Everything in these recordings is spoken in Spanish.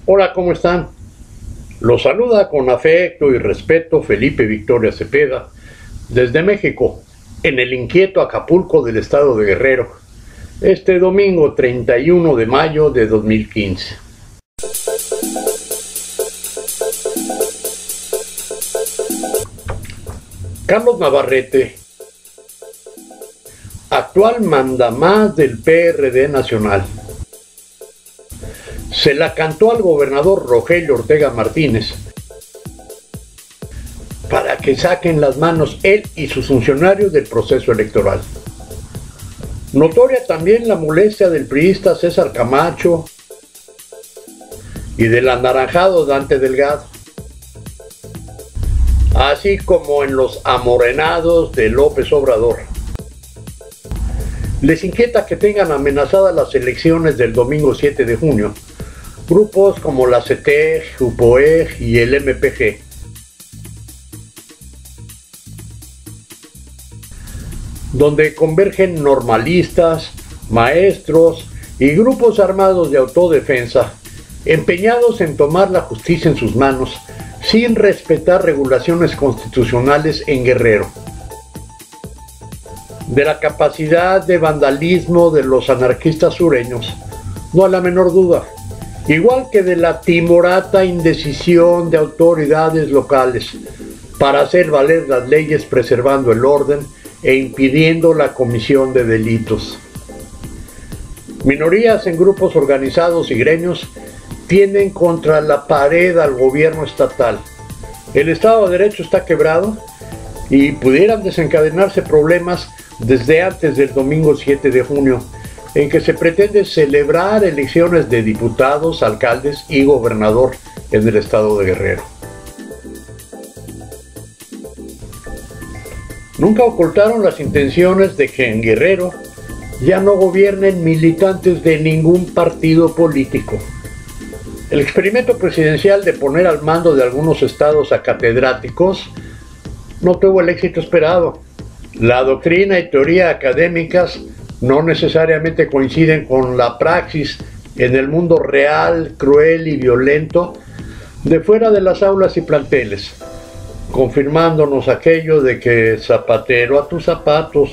Hola, ¿cómo están? Los saluda con afecto y respeto Felipe Victoria Cepeda desde México, en el inquieto Acapulco del estado de Guerrero, este domingo 31 de mayo de 2015. Carlos Navarrete, actual mandamás del PRD nacional, se la cantó al gobernador Rogelio Ortega Martínez para que saquen las manos él y sus funcionarios del proceso electoral. Notoria también la molestia del priista César Camacho y del anaranjado Dante Delgado, así como en los amorenados de López Obrador. Les inquieta que tengan amenazadas las elecciones del domingo 7 de junio, grupos como la CETEG, UPOEG y el MPG. Donde convergen normalistas, maestros y grupos armados de autodefensa, empeñados en tomar la justicia en sus manos, sin respetar regulaciones constitucionales en Guerrero. De la capacidad de vandalismo de los anarquistas sureños, no hay la menor duda, igual que de la timorata indecisión de autoridades locales para hacer valer las leyes preservando el orden e impidiendo la comisión de delitos. Minorías en grupos organizados y gremios tienden contra la pared al gobierno estatal. El Estado de Derecho está quebrado y pudieran desencadenarse problemas desde antes del domingo 7 de junio, en que se pretende celebrar elecciones de diputados, alcaldes y gobernador en el estado de Guerrero. Nunca ocultaron las intenciones de que en Guerrero ya no gobiernen militantes de ningún partido político. El experimento presidencial de poner al mando de algunos estados a catedráticos no tuvo el éxito esperado. La doctrina y teoría académicas no necesariamente coinciden con la praxis en el mundo real, cruel y violento de fuera de las aulas y planteles, confirmándonos aquello de que zapatero a tus zapatos.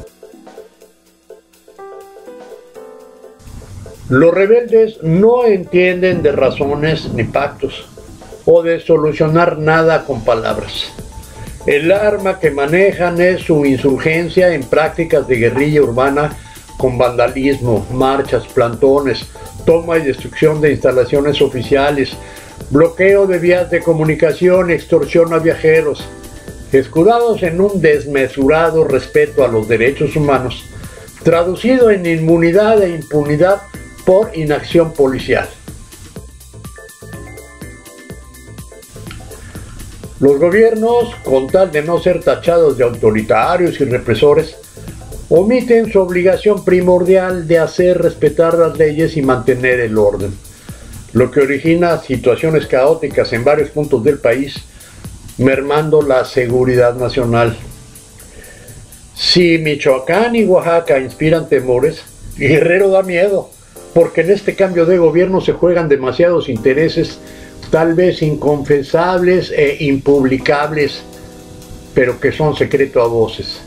Los rebeldes no entienden de razones ni pactos, o de solucionar nada con palabras. El arma que manejan es su insurgencia en prácticas de guerrilla urbana con vandalismo, marchas, plantones, toma y destrucción de instalaciones oficiales, bloqueo de vías de comunicación, extorsión a viajeros, escudados en un desmesurado respeto a los derechos humanos, traducido en inmunidad e impunidad por inacción policial. Los gobiernos, con tal de no ser tachados de autoritarios y represores, omiten su obligación primordial de hacer respetar las leyes y mantener el orden, lo que origina situaciones caóticas en varios puntos del país, mermando la seguridad nacional. Si Michoacán y Oaxaca inspiran temores, Guerrero da miedo, porque en este cambio de gobierno se juegan demasiados intereses, tal vez inconfesables e impublicables, pero que son secreto a voces.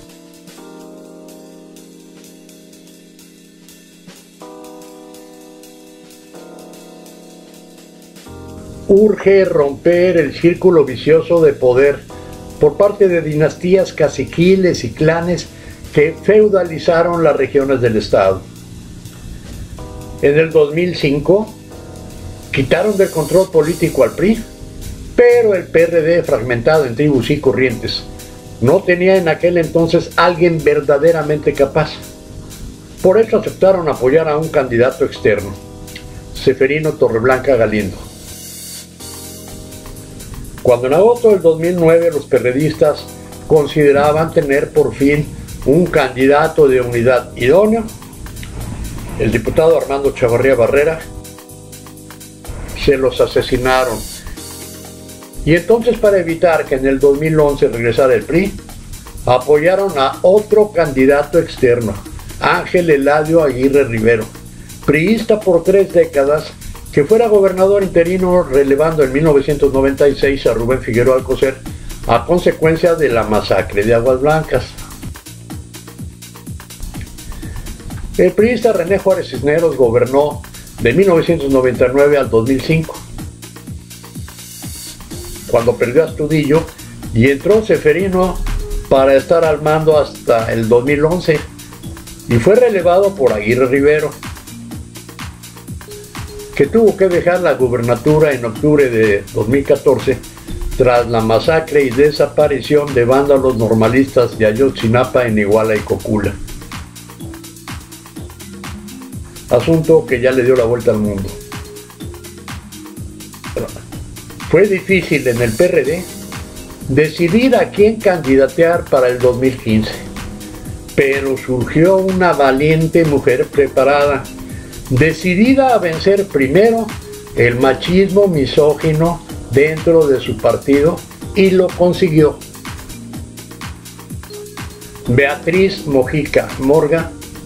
Urge romper el círculo vicioso de poder por parte de dinastías caciquiles y clanes que feudalizaron las regiones del estado. En el 2005 quitaron del control político al PRI, pero el PRD, fragmentado en tribus y corrientes, no tenía en aquel entonces alguien verdaderamente capaz. Por eso aceptaron apoyar a un candidato externo, Seferino Torreblanca Galindo. Cuando en agosto del 2009 los PRDistas consideraban tener por fin un candidato de unidad idóneo, el diputado Armando Chavarría Barrera, se los asesinaron. Y entonces, para evitar que en el 2011 regresara el PRI, apoyaron a otro candidato externo, Ángel Eladio Aguirre Rivero, priista por 3 décadas que fuera gobernador interino, relevando en 1996 a Rubén Figueroa Alcocer a consecuencia de la masacre de Aguas Blancas. El priista René Juárez Cisneros gobernó de 1999 al 2005, cuando perdió a Astudillo, y entró Ceferino para estar al mando hasta el 2011 y fue relevado por Aguirre Rivero, que tuvo que dejar la gubernatura en octubre de 2014 tras la masacre y desaparición de vándalos normalistas de Ayotzinapa en Iguala y Cocula. Asunto que ya le dio la vuelta al mundo. Fue difícil en el PRD decidir a quién candidatear para el 2015, pero surgió una valiente mujer preparada, decidida a vencer primero el machismo misógino dentro de su partido, y lo consiguió. Beatriz Mojica Morga,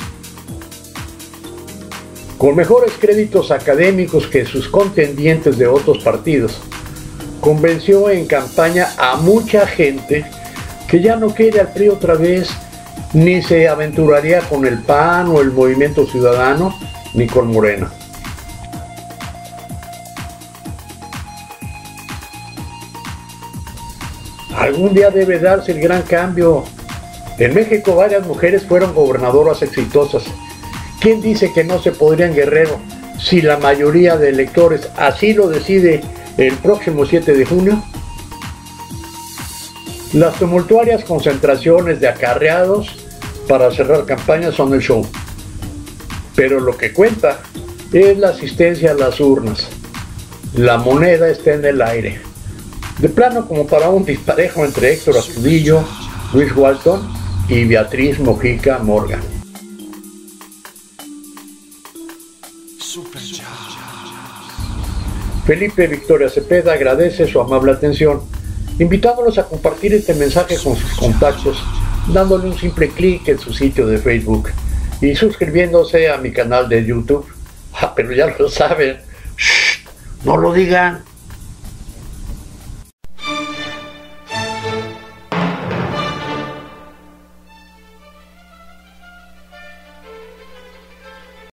con mejores créditos académicos que sus contendientes de otros partidos, convenció en campaña a mucha gente que ya no quiere al PRI otra vez, ni se aventuraría con el PAN o el Movimiento Ciudadano, ni con Morena. Algún día debe darse el gran cambio. En México varias mujeres fueron gobernadoras exitosas. ¿Quién dice que no se podría en Guerrero si la mayoría de electores así lo decide el próximo 7 de junio? Las tumultuarias concentraciones de acarreados para cerrar campañas son el show. Pero lo que cuenta es la asistencia a las urnas. La moneda está en el aire. De plano, como para un disparejo entre Héctor Astudillo, Luis Walton y Beatriz Mojica Morga. Felipe Victoria Cepeda agradece su amable atención, invitándolos a compartir este mensaje con sus contactos, dándole un simple clic en su sitio de Facebook y suscribiéndose a mi canal de YouTube. Pero ya lo saben, ¡shh! No lo digan.